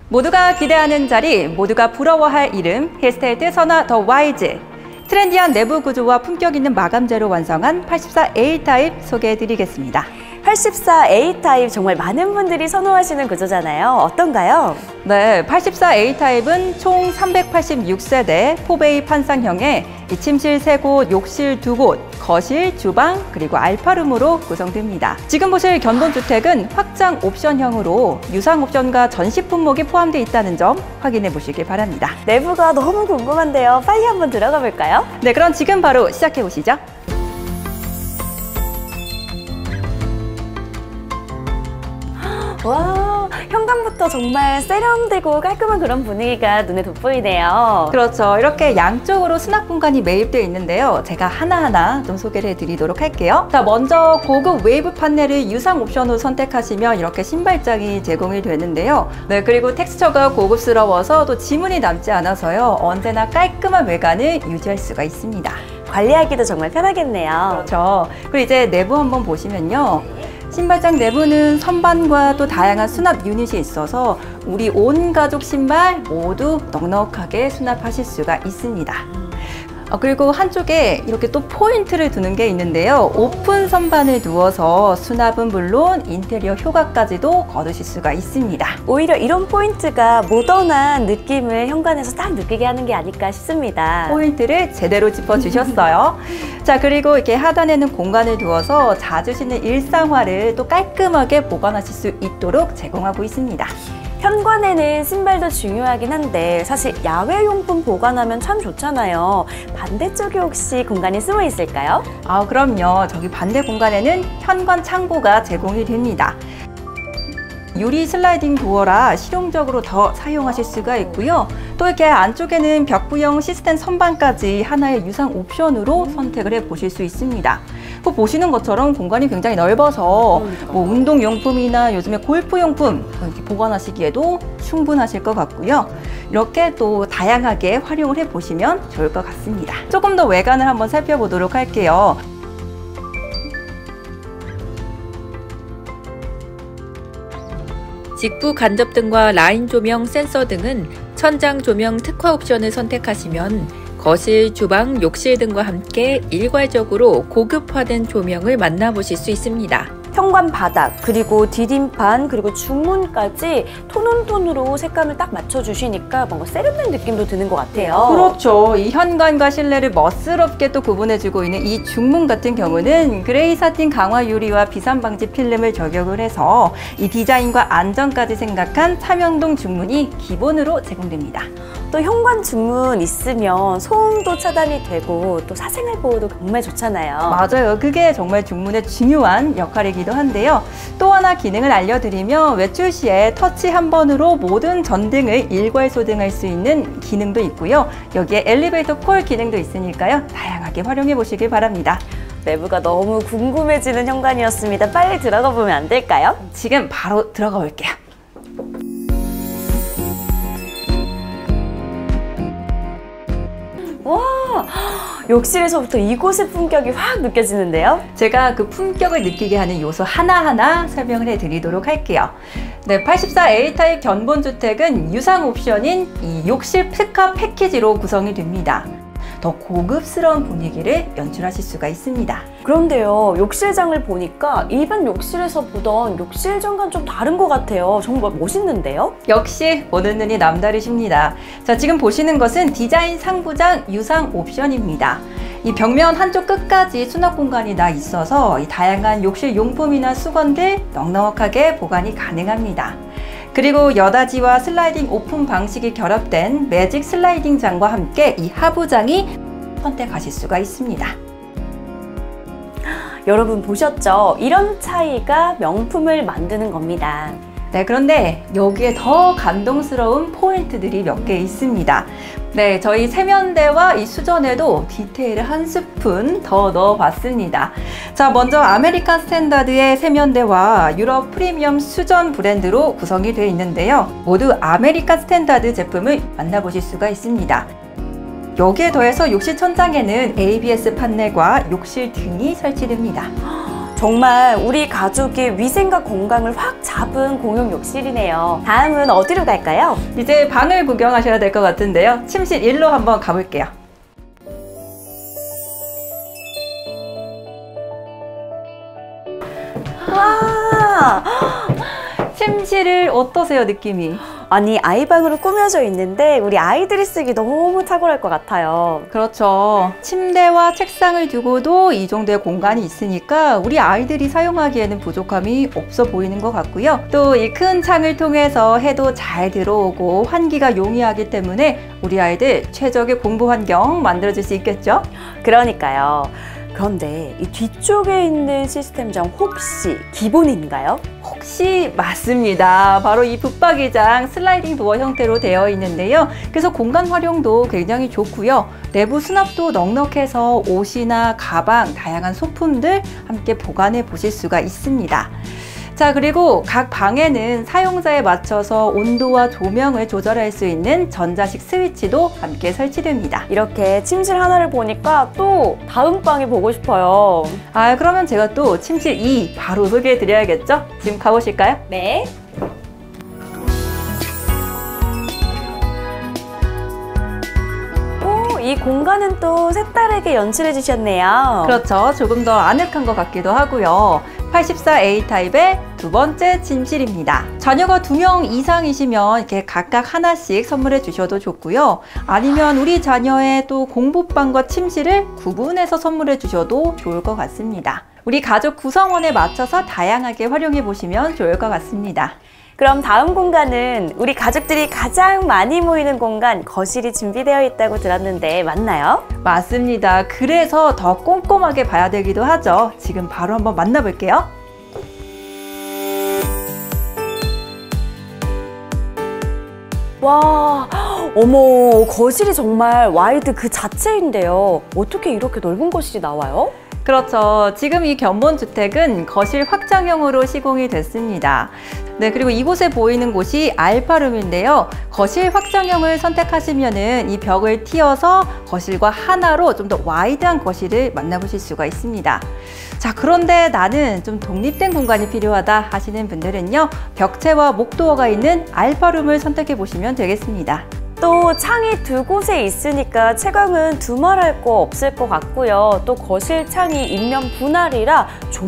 모두가 기대하는 자리, 모두가 부러워할 이름, 힐스테이트 선화 더 와이즈. 트렌디한 내부 구조와 품격 있는 마감재로 완성한 84A 타입 소개해드리겠습니다. 84A 타입 정말 많은 분들이 선호하시는 구조잖아요. 어떤가요? 네, 84A 타입은 총 386세대 4베이 판상형의 침실 3곳, 욕실 2곳, 거실, 주방, 그리고 알파룸으로 구성됩니다. 지금 보실 견본주택은 확장 옵션형으로 유상 옵션과 전시 품목이 포함되어 있다는 점 확인해 보시길 바랍니다. 내부가 너무 궁금한데요. 빨리 한번 들어가 볼까요? 네, 그럼 지금 바로 시작해 보시죠. 와, 현관부터 정말 세련되고 깔끔한 그런 분위기가 눈에 돋보이네요. 그렇죠. 이렇게 양쪽으로 수납 공간이 매입되어 있는데요. 제가 하나하나 좀 소개를 해드리도록 할게요. 자, 먼저 고급 웨이브 판넬을 유상 옵션으로 선택하시면 이렇게 신발장이 제공이 되는데요. 네, 그리고 텍스처가 고급스러워서 또 지문이 남지 않아서요. 언제나 깔끔한 외관을 유지할 수가 있습니다. 관리하기도 정말 편하겠네요. 그렇죠. 그리고 이제 내부 한번 보시면요. 신발장 내부는 선반과 또 다양한 수납 유닛이 있어서 우리 온 가족 신발 모두 넉넉하게 수납하실 수가 있습니다. 그리고 한쪽에 이렇게 또 포인트를 두는 게 있는데요. 오픈 선반을 두어서 수납은 물론 인테리어 효과까지도 거두실 수가 있습니다. 오히려 이런 포인트가 모던한 느낌을 현관에서 딱 느끼게 하는 게 아닐까 싶습니다. 포인트를 제대로 짚어주셨어요. 자, 그리고 이렇게 하단에는 공간을 두어서 자주 신는 일상화를 또 깔끔하게 보관하실 수 있도록 제공하고 있습니다. 현관에는 신발도 중요하긴 한데 사실 야외용품 보관하면 참 좋잖아요. 반대쪽에 혹시 공간이 숨어 있을까요? 그럼요. 저기 반대 공간에는 현관 창고가 제공이 됩니다. 유리 슬라이딩 도어라 실용적으로 더 사용하실 수가 있고요. 또 이렇게 안쪽에는 벽부형 시스템 선반까지 하나의 유상 옵션으로 선택을 해보실 수 있습니다. 보시는 것처럼 공간이 굉장히 넓어서 뭐 운동용품이나 요즘에 골프용품 이렇게 보관하시기에도 충분하실 것 같고요. 이렇게 또 다양하게 활용을 해보시면 좋을 것 같습니다. 조금 더 외관을 한번 살펴보도록 할게요. 직부 간접등과 라인 조명 센서 등은 천장 조명 특화 옵션을 선택하시면 거실, 주방, 욕실 등과 함께 일괄적으로 고급화된 조명을 만나보실 수 있습니다. 현관 바닥, 그리고 디딤판, 그리고 중문까지 톤온톤으로 색감을 딱 맞춰주시니까 뭔가 세련된 느낌도 드는 것 같아요. 그렇죠. 이 현관과 실내를 멋스럽게 또 구분해주고 있는 이 중문 같은 경우는 그레이 사틴 강화 유리와 비산 방지 필름을 적용을 해서 이 디자인과 안전까지 생각한 삼연동 중문이 기본으로 제공됩니다. 또 현관 중문 있으면 소음도 차단이 되고 또 사생활 보호도 정말 좋잖아요. 맞아요. 그게 정말 중문의 중요한 역할이기도 한데요. 또 하나 기능을 알려드리면 외출 시에 터치 한 번으로 모든 전등을 일괄 소등할 수 있는 기능도 있고요. 여기에 엘리베이터 콜 기능도 있으니까요. 다양하게 활용해 보시길 바랍니다. 내부가 너무 궁금해지는 현관이었습니다. 빨리 들어가 보면 안 될까요? 지금 바로 들어가 볼게요. 와, 욕실에서부터 이곳의 품격이 확 느껴지는데요? 제가 그 품격을 느끼게 하는 요소 하나하나 설명을 해드리도록 할게요. 네, 84A 타입 견본주택은 유상 옵션인 이 욕실 특화 패키지로 구성이 됩니다. 더 고급스러운 분위기를 연출하실 수가 있습니다. 그런데요, 욕실장을 보니까 일반 욕실에서 보던 욕실장과는 좀 다른 것 같아요. 정말 멋있는데요? 역시 보는 눈이 남다르십니다. 자, 지금 보시는 것은 디자인 상부장 유상 옵션입니다. 이 벽면 한쪽 끝까지 수납 공간이 나 있어서 이 다양한 욕실 용품이나 수건들 넉넉하게 보관이 가능합니다. 그리고 여닫이와 슬라이딩 오픈 방식이 결합된 매직 슬라이딩 장과 함께 이 하부장이 선택하실 수가 있습니다. 여러분 보셨죠? 이런 차이가 명품을 만드는 겁니다. 네, 그런데 여기에 더 감동스러운 포인트들이 몇 개 있습니다. 네, 저희 세면대와 이 수전에도 디테일을 한 스푼 더 넣어봤습니다. 자, 먼저 아메리칸 스탠다드의 세면대와 유럽 프리미엄 수전 브랜드로 구성이 되어 있는데요. 모두 아메리칸 스탠다드 제품을 만나보실 수가 있습니다. 여기에 더해서 욕실 천장에는 ABS 판넬과 욕실 등이 설치됩니다. 정말 우리 가족의 위생과 건강을 확 잡은 공용 욕실이네요. 다음은 어디로 갈까요? 이제 방을 구경하셔야 될 것 같은데요. 침실 1로 한번 가볼게요. 와! 침실을 어떠세요, 느낌이? 아니, 아이방으로 꾸며져 있는데 우리 아이들이 쓰기 너무 탁월할 것 같아요. 그렇죠. 침대와 책상을 두고도 이 정도의 공간이 있으니까 우리 아이들이 사용하기에는 부족함이 없어 보이는 것 같고요. 또 이 큰 창을 통해서 해도 잘 들어오고 환기가 용이하기 때문에 우리 아이들 최적의 공부 환경 만들어줄 수 있겠죠? 그러니까요. 그런데 이 뒤쪽에 있는 시스템장 혹시 기본인가요? 혹시 맞습니다. 바로 이 붙박이장 슬라이딩 도어 형태로 되어 있는데요. 그래서 공간 활용도 굉장히 좋고요. 내부 수납도 넉넉해서 옷이나 가방, 다양한 소품들 함께 보관해 보실 수가 있습니다. 자, 그리고 각 방에는 사용자에 맞춰서 온도와 조명을 조절할 수 있는 전자식 스위치도 함께 설치됩니다. 이렇게 침실 하나를 보니까 또 다음 방이 보고 싶어요. 아, 그러면 제가 또 침실 2 바로 소개해 드려야겠죠? 지금 가보실까요? 네. 이 공간은 또 색다르게 연출해 주셨네요. 그렇죠. 조금 더 아늑한 것 같기도 하고요. 84A 타입의 두 번째 침실입니다. 자녀가 2명 이상이시면 이렇게 각각 하나씩 선물해 주셔도 좋고요. 아니면 우리 자녀의 또 공부방과 침실을 구분해서 선물해 주셔도 좋을 것 같습니다. 우리 가족 구성원에 맞춰서 다양하게 활용해 보시면 좋을 것 같습니다. 그럼 다음 공간은 우리 가족들이 가장 많이 모이는 공간, 거실이 준비되어 있다고 들었는데 맞나요? 맞습니다. 그래서 더 꼼꼼하게 봐야 되기도 하죠. 지금 바로 한번 만나볼게요. 와, 어머, 거실이 정말 와이드 그 자체인데요. 어떻게 이렇게 넓은 거실이 나와요? 그렇죠. 지금 이 견본주택은 거실 확장형으로 시공이 됐습니다. 네, 그리고 이곳에 보이는 곳이 알파룸인데요. 거실 확장형을 선택하시면은 이 벽을 틔어서 거실과 하나로 좀 더 와이드한 거실을 만나보실 수가 있습니다. 자, 그런데 나는 좀 독립된 공간이 필요하다 하시는 분들은요, 벽체와 목도어가 있는 알파룸을 선택해 보시면 되겠습니다. 또 창이 두 곳에 있으니까 채광은 두말할 거 없을 것 같고요. 또 거실 창이 인면 분할이라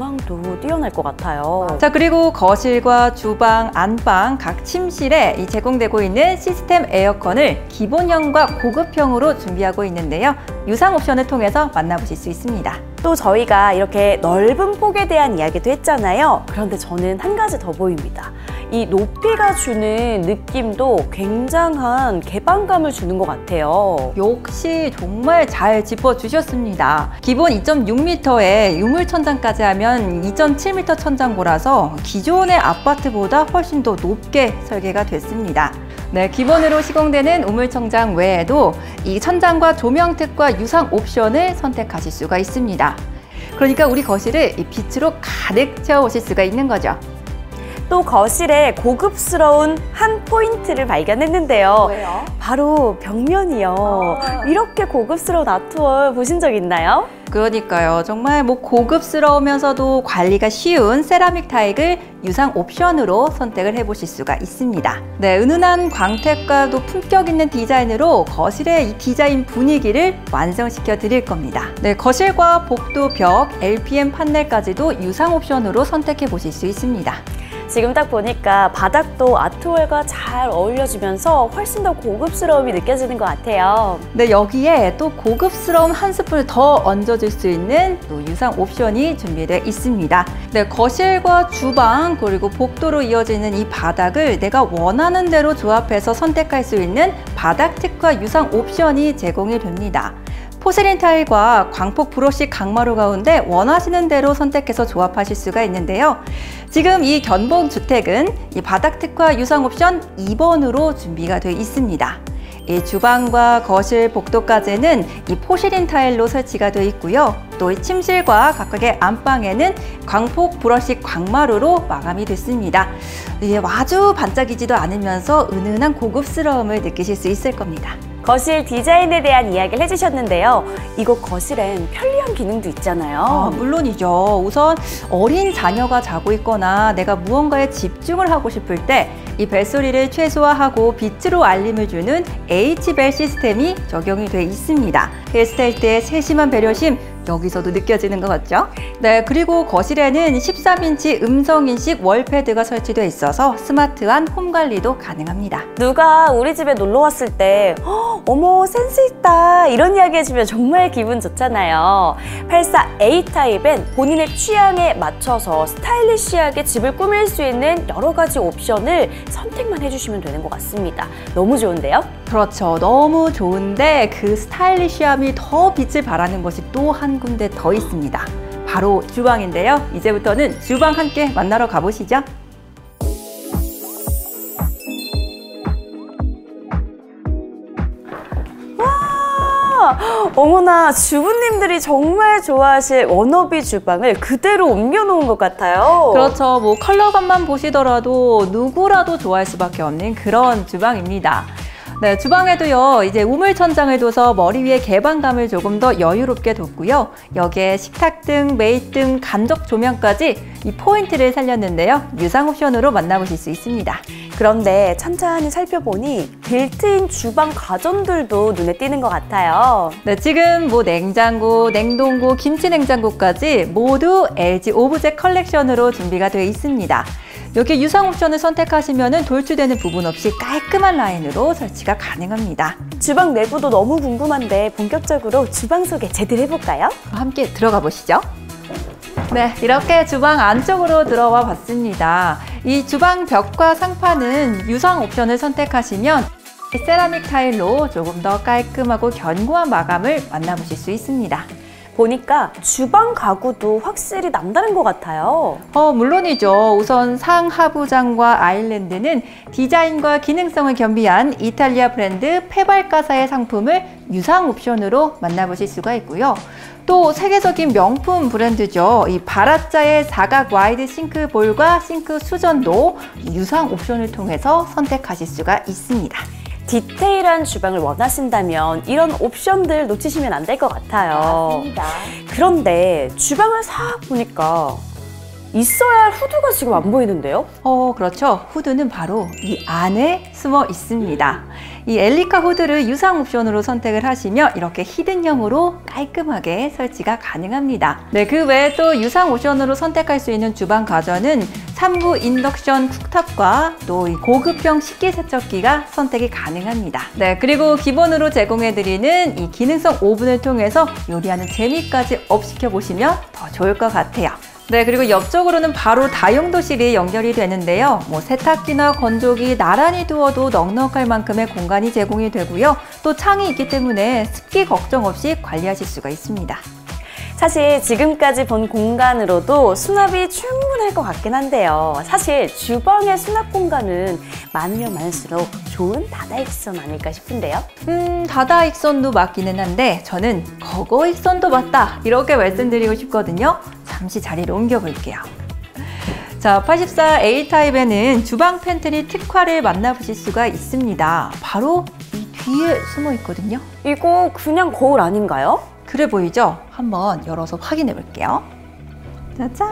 조망도 뛰어날 것 같아요. 자, 그리고 거실과 주방, 안방 각 침실에 이 제공되고 있는 시스템 에어컨을 기본형과 고급형으로 준비하고 있는데요. 유상 옵션을 통해서 만나보실 수 있습니다. 또 저희가 이렇게 넓은 폭에 대한 이야기도 했잖아요. 그런데 저는 한 가지 더 보입니다. 이 높이가 주는 느낌도 굉장한 개방감을 주는 것 같아요. 역시 정말 잘 짚어주셨습니다. 기본 2.6m에 유물 천장까지 하면 2.7m 천장고라서 기존의 아파트보다 훨씬 더 높게 설계가 됐습니다. 네, 기본으로 시공되는 우물천장 외에도 이 천장과 조명특과 유상 옵션을 선택하실 수가 있습니다. 그러니까 우리 거실을 이 빛으로 가득 채워보실 수가 있는 거죠. 또 거실에 고급스러운 한 포인트를 발견했는데요. 왜요? 바로 벽면이요. 이렇게 고급스러운 아트월 보신 적 있나요? 그러니까요. 정말 고급스러우면서도 관리가 쉬운 세라믹 타일을 유상 옵션으로 선택을 해보실 수가 있습니다. 네, 은은한 광택과도 품격 있는 디자인으로 거실의 이 디자인 분위기를 완성시켜 드릴 겁니다. 네, 거실과 복도 벽, LPM 판넬까지도 유상 옵션으로 선택해 보실 수 있습니다. 지금 딱 보니까 바닥도 아트월과 잘 어울려지면서 훨씬 더 고급스러움이 느껴지는 것 같아요. 네, 여기에 또 고급스러운 한 스푼을 더 얹어줄 수 있는 또 유상 옵션이 준비되어 있습니다. 네, 거실과 주방 그리고 복도로 이어지는 이 바닥을 내가 원하는 대로 조합해서 선택할 수 있는 바닥 특화 유상 옵션이 제공이 됩니다. 포세린 타일과 광폭 브러쉬 강마루 가운데 원하시는 대로 선택해서 조합하실 수가 있는데요. 지금 이 견본 주택은 이 바닥 특화 유상 옵션 2번으로 준비가 되어 있습니다. 이 주방과 거실, 복도까지는 이 포시린 타일로 설치가 되어 있고요. 또 이 침실과 각각의 안방에는 광폭 브러쉬 광마루로 마감이 됐습니다. 아주 반짝이지도 않으면서 은은한 고급스러움을 느끼실 수 있을 겁니다. 거실 디자인에 대한 이야기를 해주셨는데요. 이곳 거실엔 편리한 특별한 기능도 있잖아요. 물론이죠. 우선 어린 자녀가 자고 있거나 내가 무언가에 집중을 하고 싶을 때 이 벨소리를 최소화하고 빛으로 알림을 주는 H벨 시스템이 적용이 돼 있습니다. 헬스타일 때의 세심한 배려심 여기서도 느껴지는 것 같죠? 네, 그리고 거실에는 13인치 음성인식 월패드가 설치되어 있어서 스마트한 홈 관리도 가능합니다. 누가 우리 집에 놀러 왔을 때 어머 센스 있다 이런 이야기 해주면 정말 기분 좋잖아요. 84A 타입엔 본인의 취향에 맞춰서 스타일리시하게 집을 꾸밀 수 있는 여러 가지 옵션을 선택만 해주시면 되는 것 같습니다. 너무 좋은데요? 그렇죠. 너무 좋은데 그 스타일리시함이 더 빛을 발하는 것이 또 한 군데 더 있습니다. 바로 주방인데요. 이제부터는 주방 함께 만나러 가보시죠. 와, 어머나 주부님들이 정말 좋아하실 워너비 주방을 그대로 옮겨놓은 것 같아요. 그렇죠. 뭐 컬러감만 보시더라도 누구라도 좋아할 수밖에 없는 그런 주방입니다. 네, 주방에도요, 이제 우물 천장을 둬서 머리 위에 개방감을 조금 더 여유롭게 뒀고요. 여기에 식탁등, 메이등, 간접 조명까지 이 포인트를 살렸는데요. 유상 옵션으로 만나보실 수 있습니다. 그런데 천천히 살펴보니 빌트인 주방 가전들도 눈에 띄는 것 같아요. 네, 지금 뭐 냉장고, 냉동고, 김치 냉장고까지 모두 LG 오브젝 컬렉션으로 준비가 되어 있습니다. 여기 유상 옵션을 선택하시면 돌출되는 부분 없이 깔끔한 라인으로 설치가 가능합니다. 주방 내부도 너무 궁금한데 본격적으로 주방 소개 제대로 해볼까요? 함께 들어가 보시죠. 네, 이렇게 주방 안쪽으로 들어와 봤습니다. 이 주방 벽과 상판은 유상 옵션을 선택하시면 세라믹 타일로 조금 더 깔끔하고 견고한 마감을 만나보실 수 있습니다. 보니까 주방 가구도 확실히 남다른 것 같아요. 물론이죠. 우선 상하부장과 아일랜드는 디자인과 기능성을 겸비한 이탈리아 브랜드 페발카사의 상품을 유상 옵션으로 만나보실 수가 있고요. 또 세계적인 명품 브랜드죠. 이 바라짜의 사각 와이드 싱크볼과 싱크 수전도 유상 옵션을 통해서 선택하실 수가 있습니다. 디테일한 주방을 원하신다면 이런 옵션들 놓치시면 안 될 것 같아요. 맞습니다. 그런데 주방을 싹 보니까 있어야 할 후드가 지금 안 보이는데요? 그렇죠. 후드는 바로 이 안에 숨어 있습니다. 이 엘리카 후드를 유상 옵션으로 선택을 하시면 이렇게 히든형으로 깔끔하게 설치가 가능합니다. 네, 그 외에 또 유상 옵션으로 선택할 수 있는 주방 가전은 3구 인덕션 쿡탑과 또 이 고급형 식기세척기가 선택이 가능합니다. 네, 그리고 기본으로 제공해드리는 이 기능성 오븐을 통해서 요리하는 재미까지 업시켜 보시면 더 좋을 것 같아요. 네, 그리고 옆쪽으로는 바로 다용도실이 연결이 되는데요. 뭐 세탁기나 건조기 나란히 두어도 넉넉할 만큼의 공간이 제공이 되고요. 또 창이 있기 때문에 습기 걱정 없이 관리하실 수가 있습니다. 사실 지금까지 본 공간으로도 수납이 충분할 것 같긴 한데요. 사실 주방의 수납 공간은 많으면 많을수록 좋은 다다익선 아닐까 싶은데요. 다다익선도 맞기는 한데 저는 거거익선도 맞다 이렇게 말씀드리고 싶거든요. 잠시 자리를 옮겨볼게요. 자, 84A 타입에는 주방 팬트리 특화를 만나보실 수가 있습니다. 바로 이 뒤에 숨어 있거든요. 이거 그냥 거울 아닌가요? 그래 보이죠? 한번 열어서 확인해 볼게요. 짜잔!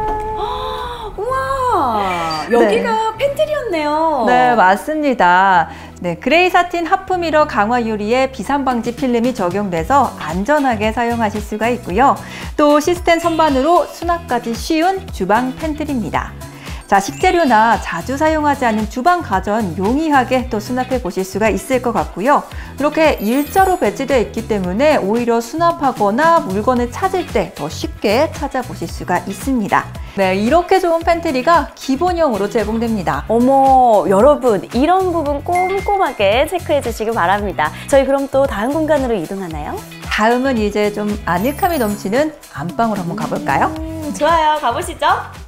우와! 여기가 팬트리였네요. 네, 맞습니다. 네, 그레이 사틴 하프미러 강화 유리에 비산 방지 필름이 적용돼서 안전하게 사용하실 수가 있고요. 또 시스템 선반으로 수납까지 쉬운 주방 팬트리입니다. 자, 식재료나 자주 사용하지 않는 주방 가전 용이하게 또 수납해 보실 수가 있을 것 같고요. 이렇게 일자로 배치되어 있기 때문에 오히려 수납하거나 물건을 찾을 때 더 쉽게 찾아보실 수가 있습니다. 네, 이렇게 좋은 팬트리가 기본형으로 제공됩니다. 어머, 여러분 이런 부분 꼼꼼하게 체크해 주시기 바랍니다. 저희 그럼 또 다음 공간으로 이동하나요? 다음은 이제 좀 아늑함이 넘치는 안방으로 한번 가볼까요? 좋아요, 가보시죠.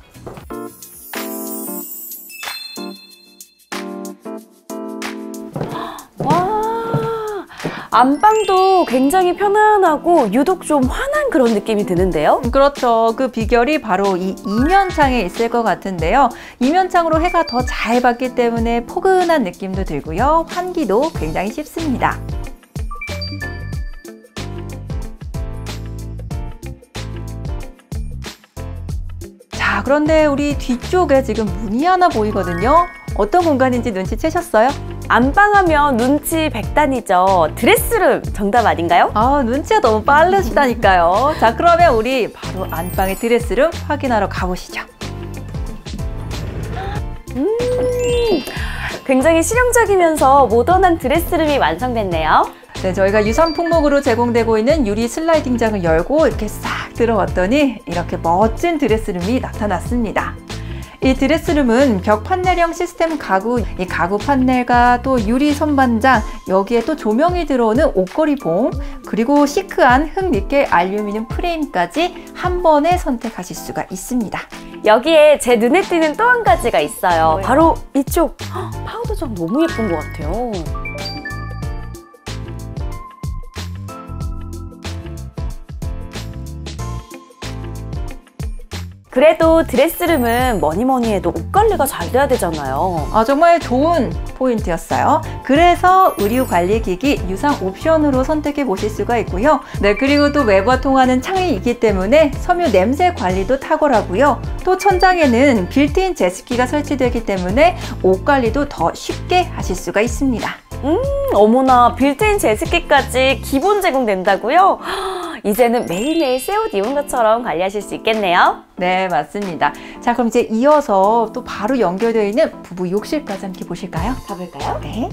와, 안방도 굉장히 편안하고 유독 좀 환한 그런 느낌이 드는데요. 그렇죠. 그 비결이 바로 이 이면창에 있을 것 같은데요. 이면창으로 해가 더 잘 받기 때문에 포근한 느낌도 들고요. 환기도 굉장히 쉽습니다. 자, 그런데 우리 뒤쪽에 지금 문이 하나 보이거든요. 어떤 공간인지 눈치채셨어요? 안방하면 눈치 백단이죠. 드레스룸 정답 아닌가요? 아, 눈치가 너무 빠르시다니까요. 자, 그러면 우리 바로 안방의 드레스룸 확인하러 가보시죠. 굉장히 실용적이면서 모던한 드레스룸이 완성됐네요. 네, 저희가 유상 품목으로 제공되고 있는 유리 슬라이딩장을 열고 이렇게 싹 들어왔더니 이렇게 멋진 드레스룸이 나타났습니다. 이 드레스룸은 벽 판넬형 시스템 가구, 이 가구 판넬과 또 유리 선반장, 여기에 또 조명이 들어오는 옷걸이 봉, 그리고 시크한 흑니켈 알루미늄 프레임까지 한 번에 선택하실 수가 있습니다. 여기에 제 눈에 띄는 또 한 가지가 있어요. 뭐예요? 바로 이쪽 파우더장 너무 예쁜 것 같아요. 그래도 드레스룸은 뭐니 해도 옷 관리가 잘 돼야 되잖아요. 정말 좋은 포인트였어요. 그래서 의류 관리 기기 유상 옵션으로 선택해 보실 수가 있고요. 네, 그리고 또 외부와 통하는 창이 있기 때문에 섬유 냄새 관리도 탁월하고요. 또 천장에는 빌트인 제습기가 설치되기 때문에 옷 관리도 더 쉽게 하실 수가 있습니다. 어머나, 빌트인 제습기까지 기본 제공된다고요? 이제는 매일매일 새 옷 입은 것처럼 관리하실 수 있겠네요. 네, 맞습니다. 자, 그럼 이제 이어서 또 바로 연결되어 있는 부부 욕실까지 함께 보실까요? 가볼까요? 네.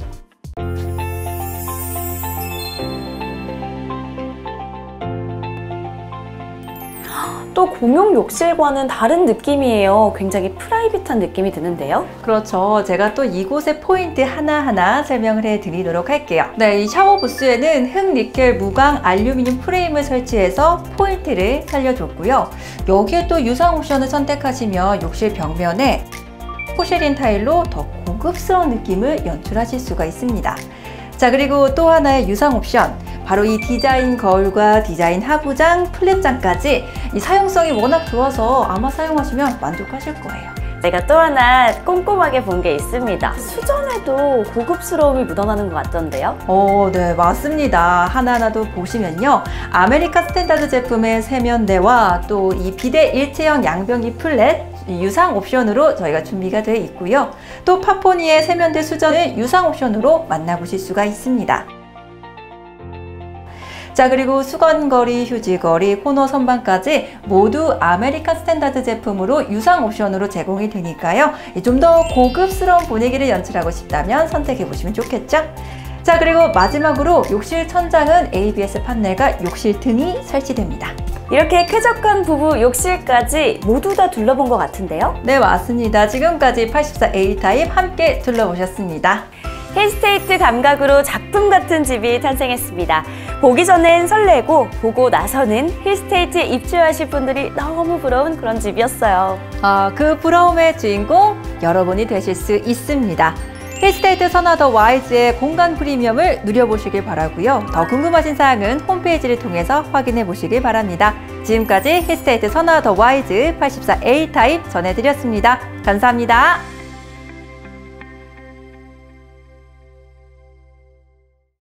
또 공용 욕실과는 다른 느낌이에요. 굉장히 프라이빗한 느낌이 드는데요. 그렇죠. 제가 또 이곳의 포인트 하나하나 설명을 해드리도록 할게요. 네, 이 샤워 부스에는 흑니켈 무광 알루미늄 프레임을 설치해서 포인트를 살려줬고요. 여기에 또 유상 옵션을 선택하시면 욕실 벽면에 포쉐린 타일로 더 고급스러운 느낌을 연출하실 수가 있습니다. 자, 그리고 또 하나의 유상 옵션, 바로 이 디자인 거울과 디자인 하부장, 플랫장까지 이 사용성이 워낙 좋아서 아마 사용하시면 만족하실 거예요. 제가 또 하나 꼼꼼하게 본 게 있습니다. 수전에도 고급스러움이 묻어나는 것 같던데요? 네, 맞습니다. 하나하나도 보시면요. 아메리칸 스탠다드 제품의 세면대와 또 이 비대 일체형 양변기 플랫, 유상 옵션으로 저희가 준비가 되어 있고요. 또 파포니의 세면대 수전을 유상 옵션으로 만나보실 수가 있습니다. 자, 그리고 수건거리, 휴지거리, 코너 선반까지 모두 아메리칸 스탠다드 제품으로 유상 옵션으로 제공이 되니까요. 좀 더 고급스러운 분위기를 연출하고 싶다면 선택해 보시면 좋겠죠? 자, 그리고 마지막으로 욕실 천장은 ABS 판넬과 욕실 등이 설치됩니다. 이렇게 쾌적한 부부 욕실까지 모두 다 둘러본 것 같은데요? 네, 맞습니다. 지금까지 84A 타입 함께 둘러보셨습니다. 힐스테이트 감각으로 작품 같은 집이 탄생했습니다. 보기 전엔 설레고 보고 나서는 힐스테이트에 입주하실 분들이 너무 부러운 그런 집이었어요. 그 부러움의 주인공 여러분이 되실 수 있습니다. 힐스테이트 선화더 와이즈의 공간 프리미엄을 누려보시길 바라고요. 더 궁금하신 사항은 홈페이지를 통해서 확인해 보시길 바랍니다. 지금까지 힐스테이트 선화더 와이즈 84A 타입 전해드렸습니다. 감사합니다.